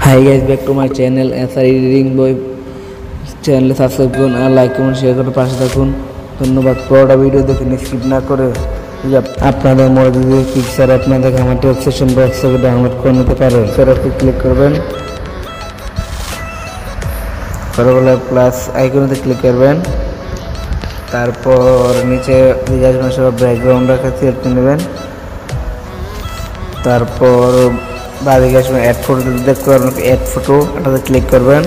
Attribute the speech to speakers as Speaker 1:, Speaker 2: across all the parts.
Speaker 1: Hi guys, back to my channel SR Editing Boy চ্যানেলে subscribe করুন আর like comment share করে পাশে থাকুন। ধন্যবাদ। পুরোটা ভিডিও দেখে স্কিপ না করে আপনাদের মনে যদি পিকচার আপনাদের আমার ডেসক্রিপশন বক্স থেকে ডাউনলোড করে নিতে পারেন। সেটাতে ক্লিক করবেন, তারপরে প্লাস আইকনেতে ক্লিক করবেন, তারপর নিচে দিকে আসবেন, সব ব্যাকগ্রাউন্ডটাকে সিলেক্ট করে নেবেন, তারপর বাদিকে আসবেন, অ্যাড ফটো দেখতে পারবেন, অ্যাড ফটো এটাতে ক্লিক করবেন,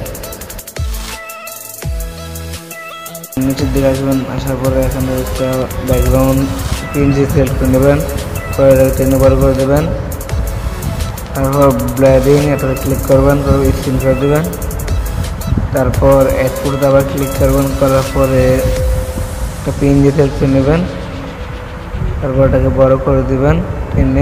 Speaker 1: নিচের দিকে আসবেন, আসার পরে এখানে একটা ব্যাকগ্রাউন্ড পিএনজি সিলেক্ট করে নেবেন, করে টেনে বার করে দেবেন, তারপর ব্লেন্ডিং এটাতে ক্লিক করবেন, তারপর স্ক্রিন করে দেবেন, তারপর অ্যাড ফটোতে আবার ক্লিক করবেন, করার পরে একটা পিএনজি সিলেক্ট করে নেবেন, তারপর এটাকে বড় করে দেবেন টেনে,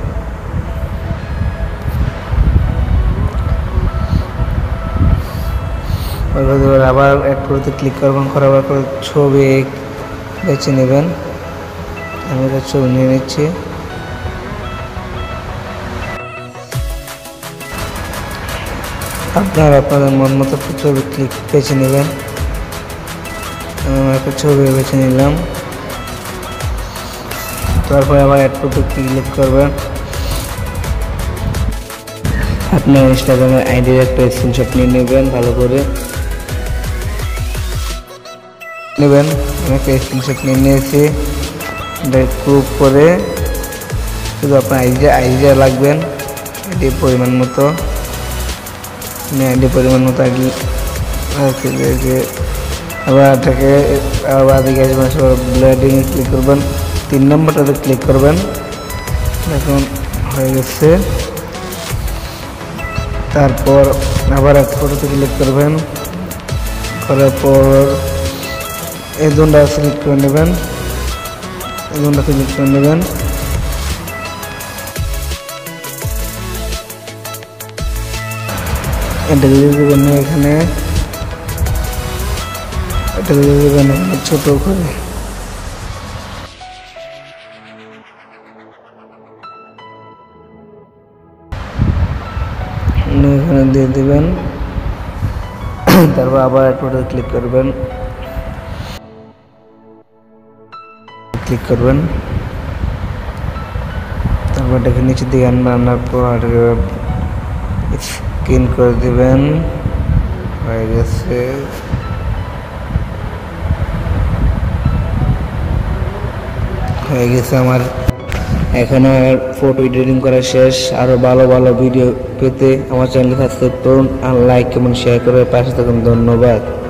Speaker 1: আবার অ্যাড ফটোতে ক্লিক করবেন, করার পর ছবি বেছে নেবেন। আমি একটা ছবি নিয়ে নিচ্ছি, আপনাদের মন মতো ছবি বেছে নেবেন। একটা ছবি বেছে নিলাম, তারপরে আবার অ্যাড ফটোতে ক্লিক করবেন। আপনার ইনস্টাগ্রামের আইডির একটা স্ক্রিনশট নিয়ে নেবেন, ভালো করে নেবেন। আমি একটা স্ক্রিনশট নিয়ে নিয়েছি, ক্রপ করে শুধু আপনার আইডিয়া লাগবেন, আইডি পরিমাণ মতো আইডি আবার এটাকে আবার দিকে আসবেন, ব্লেন্ডিং ক্লিক করবেন, 3 নম্বরটাতে ক্লিক করবেন। এখন হয়ে গেছে, তারপর আবার এক ফটোতে ক্লিক করবেন, করার পর এই জোনটা সিলেক্ট করে নেবেন, এটা দিয়ে দেবেন এখানে, এটা দিয়ে দেবেন ছোট করে, এখানে দিয়ে দেবেন, তারপর আবার ফটো ক্লিক করবেন, তারপর এটাকে নিচের দিকে আনার পর স্ক্রিন করে দেবেন। হয়ে গেছে, আমার এখনো ফটো এডিটিং করা শেষ। আরো ভালো ভালো ভিডিও পেতে আমার চ্যানেল সাবস্ক্রাইব করুন আর লাইক কমেন্ট শেয়ার করে পাশে থাকুন। ধন্যবাদ।